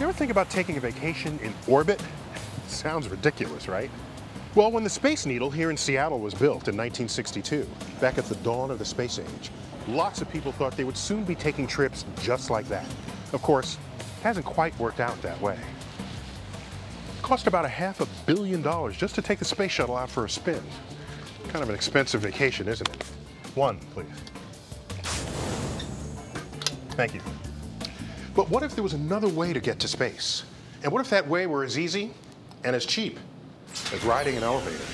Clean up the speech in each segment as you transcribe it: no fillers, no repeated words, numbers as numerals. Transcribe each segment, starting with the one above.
You ever think about taking a vacation in orbit? Sounds ridiculous, right? Well, when the Space Needle here in Seattle was built in 1962, back at the dawn of the space age, lots of people thought they would soon be taking trips just like that. Of course, it hasn't quite worked out that way. It cost about $500 million just to take the space shuttle out for a spin. Kind of an expensive vacation, isn't it? One, please. Thank you. But what if there was another way to get to space? And what if that way were as easy and as cheap as riding an elevator?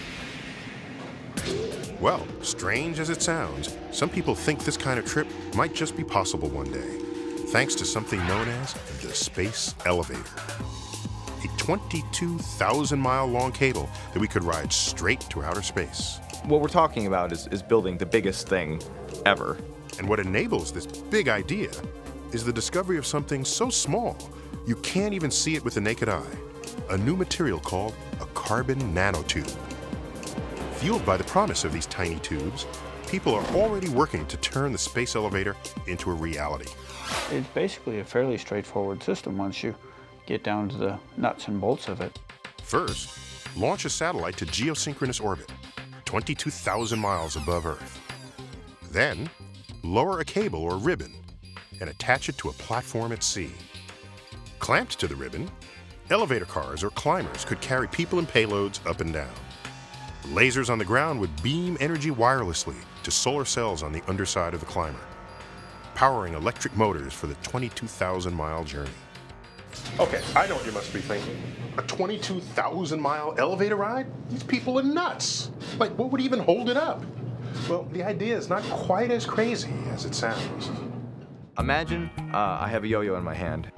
Well, strange as it sounds, some people think this kind of trip might just be possible one day, thanks to something known as the space elevator. A 22,000-mile long cable that we could ride straight to outer space. What we're talking about is building the biggest thing ever. And what enables this big idea is the discovery of something so small you can't even see it with the naked eye. A new material called a carbon nanotube. Fueled by the promise of these tiny tubes, people are already working to turn the space elevator into a reality. It's basically a fairly straightforward system once you get down to the nuts and bolts of it. First, launch a satellite to geosynchronous orbit, 22,000 miles above Earth. Then, lower a cable or ribbon and attach it to a platform at sea. Clamped to the ribbon, elevator cars or climbers could carry people and payloads up and down. Lasers on the ground would beam energy wirelessly to solar cells on the underside of the climber, powering electric motors for the 22,000-mile journey. Okay, I know what you must be thinking. A 22,000-mile elevator ride? These people are nuts. Like, what would even hold it up? Well, the idea is not quite as crazy as it sounds. Imagine I have a yo-yo in my hand.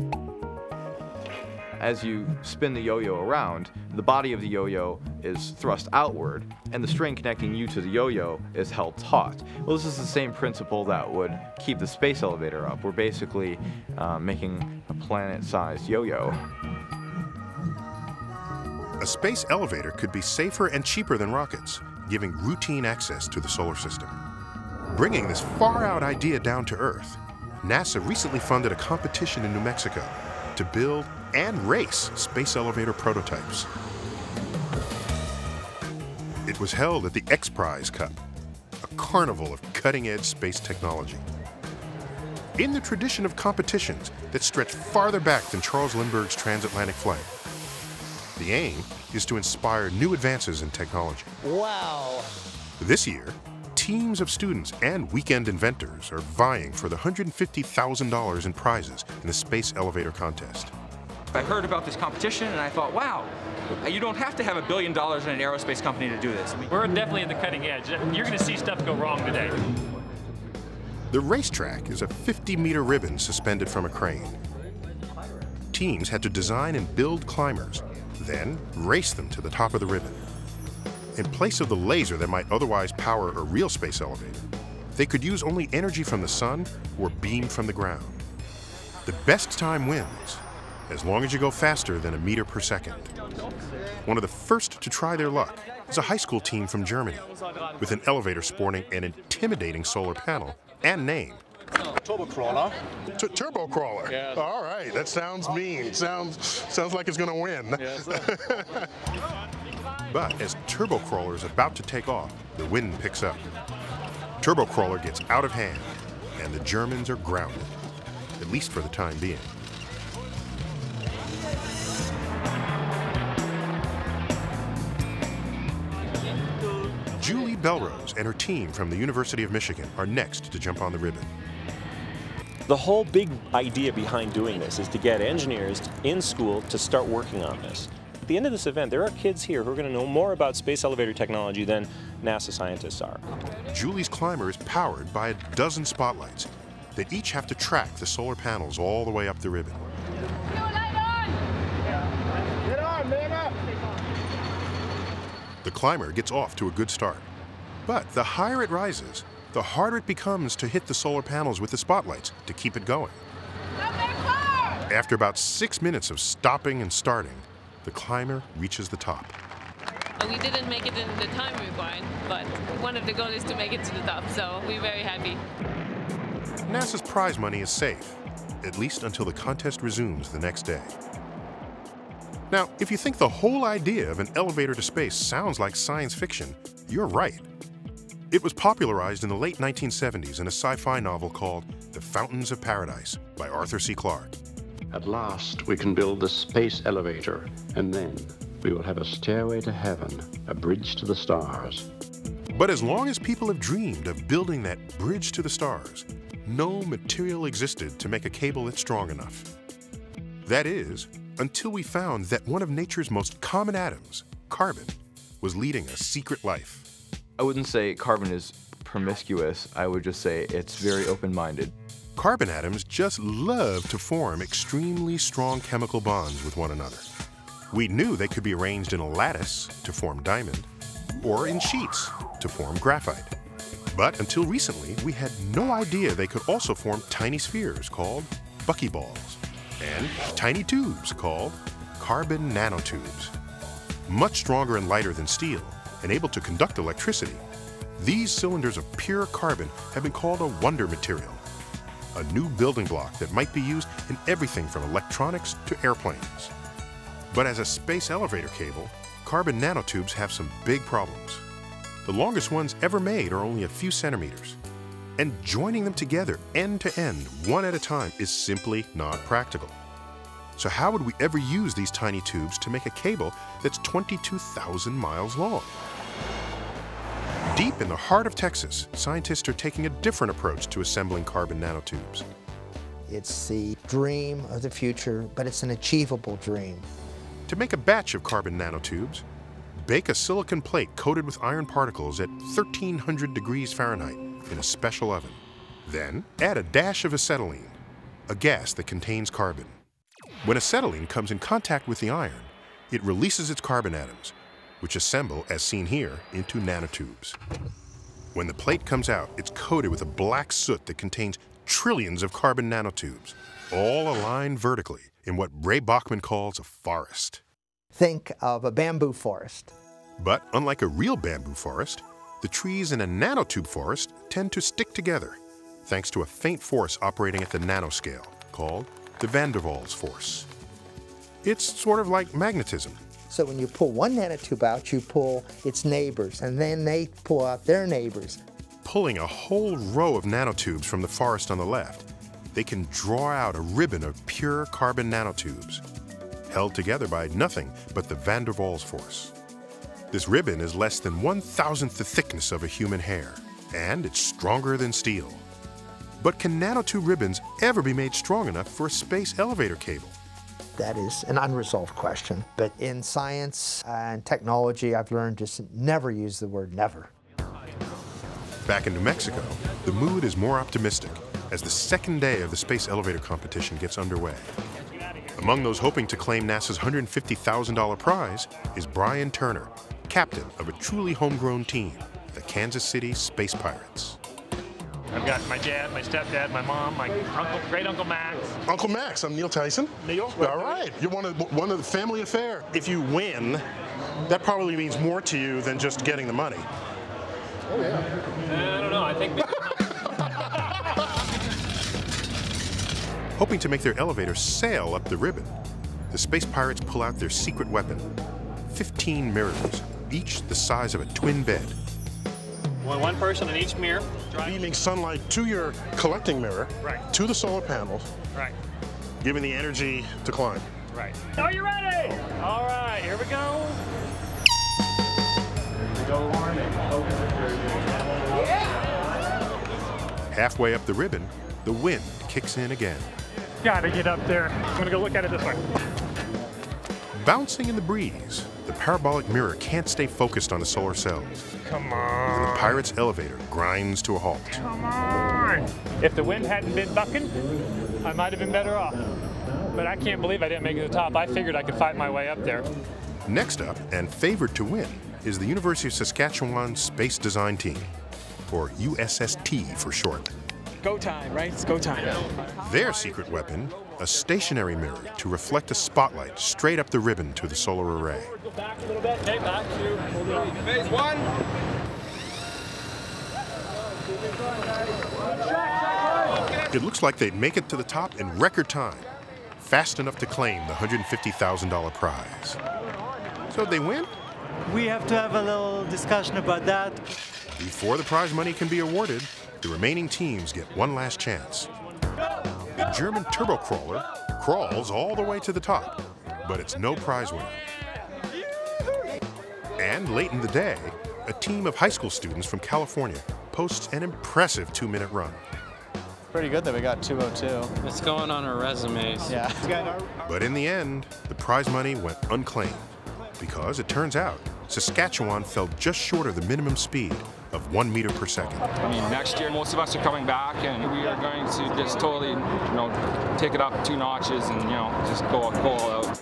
As you spin the yo-yo around, the body of the yo-yo is thrust outward, and the string connecting you to the yo-yo is held taut. Well, this is the same principle that would keep the space elevator up. We're basically making a planet-sized yo-yo. A space elevator could be safer and cheaper than rockets, giving routine access to the solar system. Bringing this far-out idea down to Earth, NASA recently funded a competition in New Mexico to build and race space elevator prototypes. It was held at the X Prize Cup, a carnival of cutting-edge space technology. In the tradition of competitions that stretch farther back than Charles Lindbergh's transatlantic flight, the aim is to inspire new advances in technology. Wow! This year, teams of students and weekend inventors are vying for the $150,000 in prizes in the space elevator contest. I heard about this competition and I thought, wow, you don't have to have $1 billion in an aerospace company to do this. We're definitely at the cutting edge. You're going to see stuff go wrong today. The racetrack is a 50-meter ribbon suspended from a crane. Teams had to design and build climbers, then race them to the top of the ribbon. In place of the laser that might otherwise power a real space elevator, they could use only energy from the sun or beam from the ground. The best time wins, as long as you go faster than 1 meter per second. One of the first to try their luck is a high school team from Germany, with an elevator sporting an intimidating solar panel and name. Turbo crawler. Turbo crawler. Yes. All right, that sounds mean. Sounds like it's going to win. Yes. But as Turbo Crawler is about to take off, the wind picks up. Turbo Crawler gets out of hand, and the Germans are grounded, at least for the time being. Julie Belrose and her team from the University of Michigan are next to jump on the ribbon. The whole big idea behind doing this is to get engineers in school to start working on this. At the end of this event, there are kids here who are going to know more about space elevator technology than NASA scientists are. Julie's climber is powered by a dozen spotlights that each have to track the solar panels all the way up the ribbon. The climber gets off to a good start, but the higher it rises, the harder it becomes to hit the solar panels with the spotlights to keep it going. After about 6 minutes of stopping and starting, the climber reaches the top. We didn't make it in the time required, but one of the goals is to make it to the top, so we're very happy. NASA's prize money is safe, at least until the contest resumes the next day. Now, if you think the whole idea of an elevator to space sounds like science fiction, you're right. It was popularized in the late 1970s in a sci-fi novel called The Fountains of Paradise by Arthur C. Clarke. At last, we can build the space elevator, and then we will have a stairway to heaven, a bridge to the stars. But as long as people have dreamed of building that bridge to the stars, no material existed to make a cable that's strong enough. That is, until we found that one of nature's most common atoms, carbon, was leading a secret life. I wouldn't say carbon is promiscuous. I would just say it's very open-minded. Carbon atoms just love to form extremely strong chemical bonds with one another. We knew they could be arranged in a lattice to form diamond, or in sheets to form graphite. But until recently, we had no idea they could also form tiny spheres called buckyballs, and tiny tubes called carbon nanotubes. Much stronger and lighter than steel, and able to conduct electricity, these cylinders of pure carbon have been called a wonder material, a new building block that might be used in everything from electronics to airplanes. But as a space elevator cable, carbon nanotubes have some big problems. The longest ones ever made are only a few centimeters, and joining them together end to end, one at a time, is simply not practical. So how would we ever use these tiny tubes to make a cable that's 22,000 miles long? Deep in the heart of Texas, scientists are taking a different approach to assembling carbon nanotubes. It's the dream of the future, but it's an achievable dream. To make a batch of carbon nanotubes, bake a silicon plate coated with iron particles at 1,300 degrees Fahrenheit in a special oven. Then add a dash of acetylene, a gas that contains carbon. When acetylene comes in contact with the iron, it releases its carbon atoms, which assemble, as seen here, into nanotubes. When the plate comes out, it's coated with a black soot that contains trillions of carbon nanotubes, all aligned vertically in what Ray Bachman calls a forest. Think of a bamboo forest. But unlike a real bamboo forest, the trees in a nanotube forest tend to stick together, thanks to a faint force operating at the nanoscale, called the van der Waals force. It's sort of like magnetism. So when you pull one nanotube out, you pull its neighbors, and then they pull out their neighbors. Pulling a whole row of nanotubes from the forest on the left, they can draw out a ribbon of pure carbon nanotubes, held together by nothing but the van der Waals force. This ribbon is less than 1,000th the thickness of a human hair, and it's stronger than steel. But can nanotube ribbons ever be made strong enough for a space elevator cable? That is an unresolved question. But in science and technology, I've learned just never use the word never. Back in New Mexico, the mood is more optimistic as the second day of the space elevator competition gets underway. Among those hoping to claim NASA's $150,000 prize is Brian Turner, captain of a truly homegrown team, the Kansas City Space Pirates. I've got my dad, my stepdad, my mom, my uncle, great-uncle Max. Uncle Max, I'm Neil Tyson. Neil. All right, you're one of the family affair. If you win, that probably means more to you than just getting the money. Oh, yeah. I don't know, I think... Hoping to make their elevator sail up the ribbon, the Space Pirates pull out their secret weapon, 15 mirrors, each the size of a twin bed. One person in each mirror. Beaming sunlight to your collecting mirror, right, to the solar panels, right, giving the energy to climb. Right. Are you ready? All right, here we go. Halfway up the ribbon, the wind kicks in again. Gotta get up there. I'm gonna go look at it this way. Bouncing in the breeze, the parabolic mirror can't stay focused on the solar cells. Come on. And the Pirates' elevator grinds to a halt. Come on. If the wind hadn't been bucking, I might have been better off. But I can't believe I didn't make it to the top. I figured I could fight my way up there. Next up, and favored to win, is the University of Saskatchewan Space Design Team, or USST for short. Go time, right? It's go time. Their secret weapon, a stationary mirror to reflect a spotlight straight up the ribbon to the solar array. Go back a little bit. Okay, back to phase one. Okay. It looks like they'd make it to the top in record time, fast enough to claim the $150,000 prize. So they win? We have to have a little discussion about that. Before the prize money can be awarded, the remaining teams get one last chance. The German turbocrawler crawls all the way to the top, but it's no prize winner. And late in the day, a team of high school students from California posts an impressive 2-minute run. Pretty good that we got 2:02. It's going on our resumes. Yeah. But in the end, the prize money went unclaimed because it turns out Saskatchewan fell just short of the minimum speed of 1 meter per second. I mean, next year most of us are coming back, and we are going to just totally, take it up 2 notches and just go all out.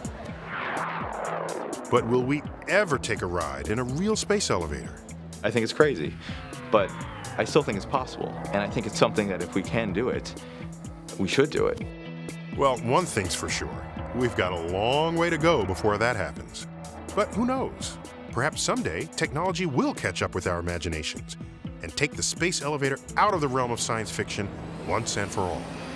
But will we ever take a ride in a real space elevator? I think it's crazy, but I still think it's possible, and I think it's something that if we can do it, we should do it. Well, one thing's for sure. We've got a long way to go before that happens. But who knows? Perhaps someday technology will catch up with our imaginations and take the space elevator out of the realm of science fiction once and for all.